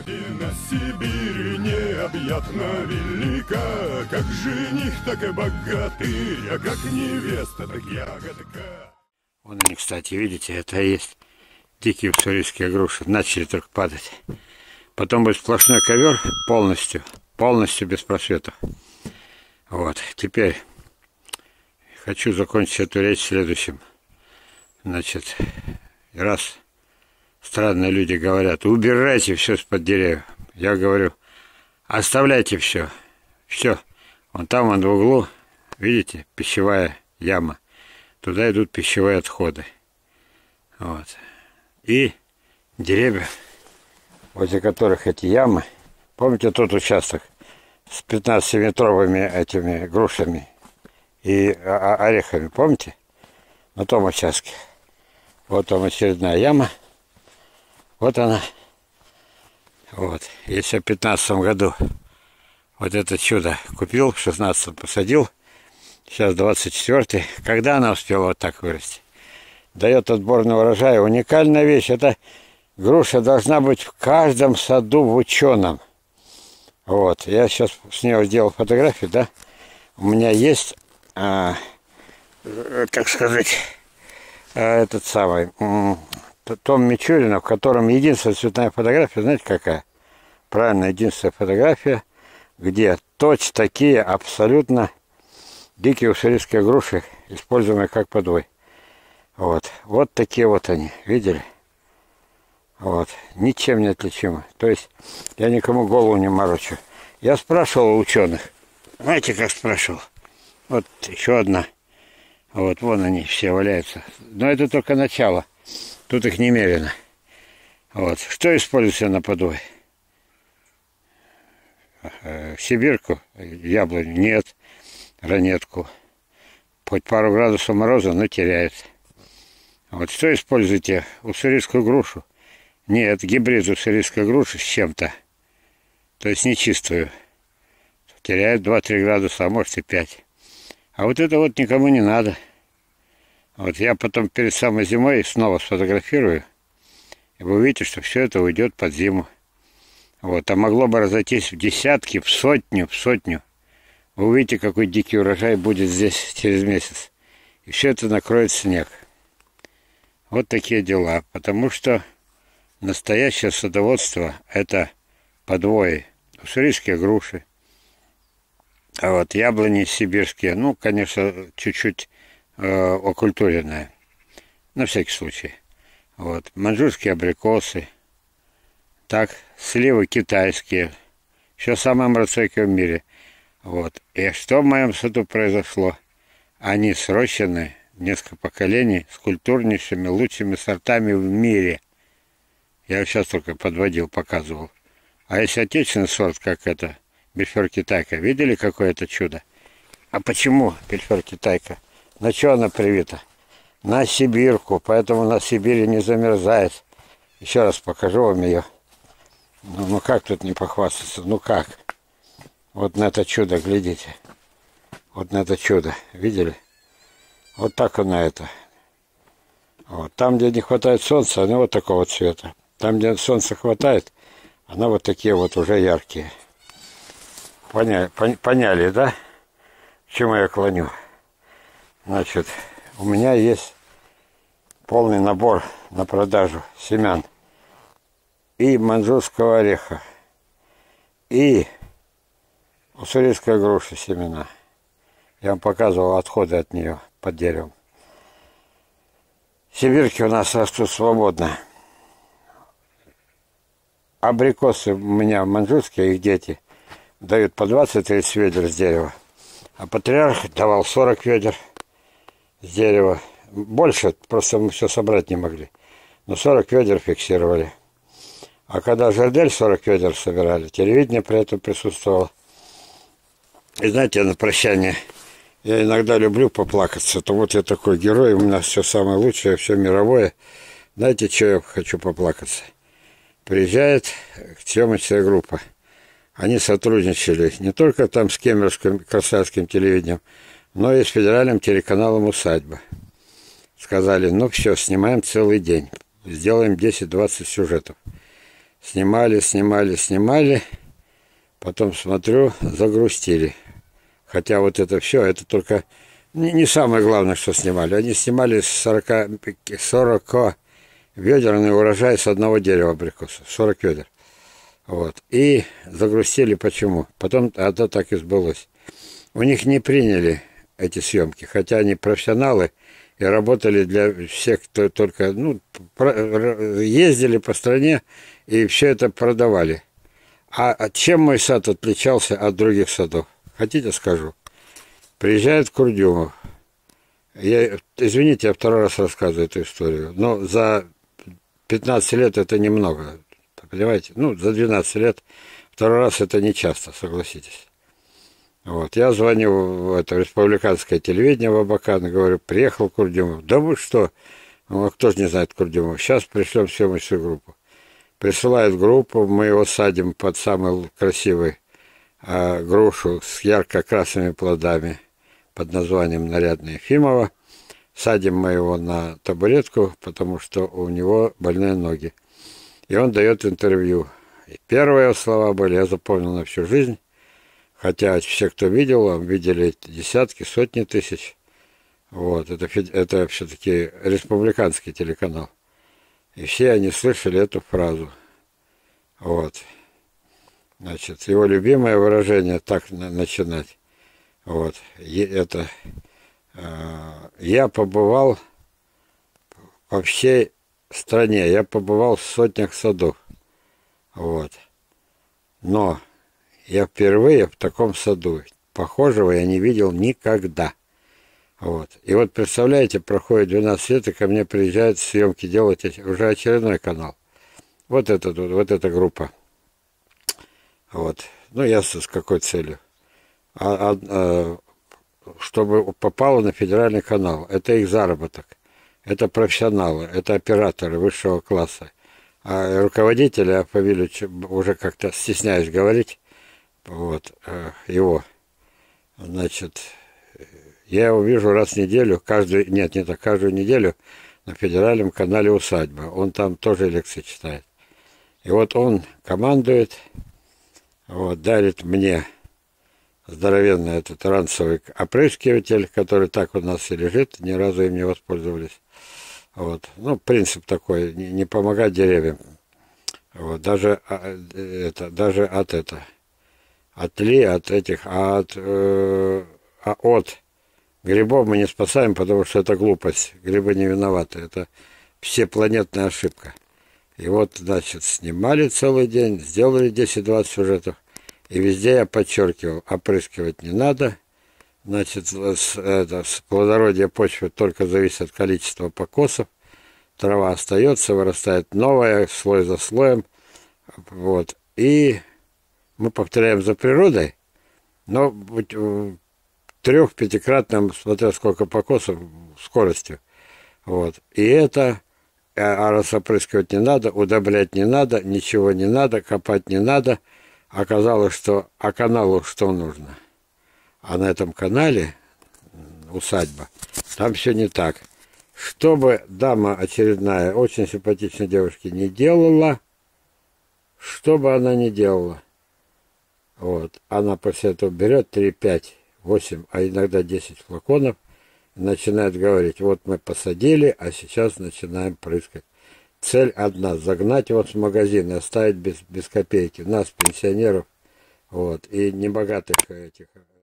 Родина Сибирь необъятно велика, как жених, так и богатырь, а как невеста, так ягодка. Вон они, кстати, видите, это и есть дикие уссурийские груши. Начали только падать. Потом будет сплошной ковер полностью без просветов. Вот, теперь хочу закончить эту речь следующим. Значит, раз странные люди говорят, убирайте все из-под деревьев. Я говорю, оставляйте все. Все. Вон там, вон в углу, видите, пищевая яма. Туда идут пищевые отходы. Вот. И деревья, возле которых эти ямы. Помните тот участок с 15-метровыми этими грушами и орехами, помните? На том участке. Вот там очередная яма. Вот она. Вот. Если в 15 году вот это чудо купил, в 16 посадил, сейчас 24-й. Когда она успела вот так вырасти? Дает отборный урожай. Уникальная вещь. Эта груша должна быть в каждом саду в ученом. Вот. Я сейчас с нее сделал фотографию, да? У меня есть, так сказать, этот самый том Мичурина, в котором единственная цветная фотография, знаете какая? Правильно, единственная фотография, где точно такие абсолютно дикие уссурийские груши, используемые как подвой. Вот. Вот такие вот они, видели? Вот. Ничем не отличимы. То есть я никому голову не морочу. Я спрашивал у ученых. Знаете, как спрашивал? Вот еще одна. Вот, вон они все валяются. Но это только начало. Тут их немерено. Вот. Что используется на подвой? Сибирку, яблоню нет, ранетку. Хоть пару градусов мороза, но теряет. Вот что используете? Уссурийскую грушу? Нет, гибрид уссурийской груши с чем-то. То есть нечистую. Теряет 2-3 градуса, а может и 5. А вот это вот никому не надо. Вот я потом перед самой зимой снова сфотографирую. И вы увидите, что все это уйдет под зиму. Вот, а могло бы разойтись в десятки, в сотню. Вы увидите, какой дикий урожай будет здесь через месяц. И все это накроет снег. Вот такие дела. Потому что настоящее садоводство – это подвои. Уссурийские груши. А вот яблони сибирские, ну, конечно, чуть-чуть окультуренные. На всякий случай. Вот. Маньчжурские абрикосы. Так, сливы китайские. Все самое мрацойкое в мире. Вот. И что в моем саду произошло? Они срощены несколько поколений с культурнейшими, лучшими сортами в мире. Я сейчас только подводил, показывал. А если отечественный сорт, как это, Бельфор Китайка, видели, какое это чудо? А почему Бельфор Китайка? На что она привита? На сибирку, поэтому на Сибири не замерзает. Еще раз покажу вам ее. Ну как тут не похвастаться? Ну как? Вот на это чудо, глядите. Вот на это чудо. Видели? Вот так она это. Вот. Там, где не хватает солнца, она вот такого цвета. Там, где солнца хватает, она вот такие вот уже яркие. Поняли, да? К чему я клоню? Значит, у меня есть полный набор на продажу семян. И маньчжурского ореха, и уссурийская груша семена. Я вам показывал отходы от нее под деревом. Сибирки у нас растут свободно. Абрикосы у меня маньчжурские, их дети дают по 20-30 ведер с дерева. А патриарх давал 40 ведер с дерева. Больше, просто мы все собрать не могли. Но 40 ведер фиксировали. А когда Жардель 40 ведер собирали, телевидение при этом присутствовало. И знаете, на прощание, я иногда люблю поплакаться. То вот я такой герой, у меня все самое лучшее, все мировое. Знаете, что я хочу поплакаться? Приезжает съемочная группа. Они сотрудничали не только там с Кемеровским красавским телевидением, но и с федеральным телеканалом «Усадьба». Сказали, ну все, снимаем целый день. Сделаем 10-20 сюжетов. Снимали. Потом смотрю, загрустили. Хотя вот это все, это только не самое главное, что снимали. Они снимали 40 ведерный урожай с одного дерева абрикосов. 40 ведер. Вот. И загрустили почему? Потом это так и сбылось. У них не приняли эти съемки, хотя они профессионалы и работали для всех, кто только ездили по стране и все это продавали. А чем мой сад отличался от других садов? Хотите, скажу? Приезжает Курдюмов. Извините, я второй раз рассказываю эту историю, но за 15 лет это немного, понимаете? За 12 лет второй раз это не часто, согласитесь. Вот, я звоню в это республиканское телевидение в Абакан и говорю, приехал Курдюмов. Да вы что? Ну, кто же не знает Курдюмова? Сейчас пришлем съемочную группу. Присылает группу, мы его садим под самый красивый грушу с ярко-красными плодами под названием «Нарядная Ефимова». Садим мы его на табуретку, потому что у него больные ноги. И он дает интервью. И первые слова были, я запомнил на всю жизнь. Хотя все, кто видел, видели десятки, сотни тысяч. Вот, это все-таки республиканский телеканал. И все они слышали эту фразу. Вот. Значит, его любимое выражение так начинать. Вот. Я побывал по всей стране, я побывал в сотнях садов. Вот. Но я впервые в таком саду. Похожего я не видел никогда. Вот. И вот, представляете, проходит 12 лет, и ко мне приезжают съемки делать уже очередной канал. Вот эта группа. Вот. Ясно, с какой целью. Чтобы попало на федеральный канал. Это их заработок. Это профессионалы, это операторы высшего класса. А руководители, я фамилию уже как-то стесняюсь говорить, вот, его. Значит, я его вижу раз в неделю, каждую неделю на федеральном канале «Усадьба». Он там тоже лекции читает. И вот он командует, вот, дарит мне здоровенный этот ранцевый опрыскиватель, который так у нас и лежит, ни разу им не воспользовались. Вот. Принцип такой, не помогать деревьям. Вот. Даже от грибов мы не спасаем, потому что это глупость. Грибы не виноваты. Это всепланетная ошибка. И вот, значит, снимали целый день, сделали 10-20 сюжетов. И везде я подчеркивал, опрыскивать не надо. Значит, с плодородия почвы только зависит от количества покосов. Трава остается, вырастает новая, слой за слоем. Вот. И мы повторяем за природой, но в 3-5-кратном, смотря сколько покосов, скоростью. Вот. И это, раз опрыскивать не надо, удобрять не надо, ничего не надо, копать не надо. Оказалось, что каналу что нужно. А на этом канале «Усадьба» там все не так. Что бы дама очередная, очень симпатичной девушки, не делала, что бы она ни делала, вот, она после этого берет 3, 5, 8, а иногда 10 флаконов и начинает говорить, вот мы посадили, а сейчас начинаем прыскать. Цель одна – загнать его с магазина и оставить без копейки. Нас, пенсионеров, вот, и небогатых этих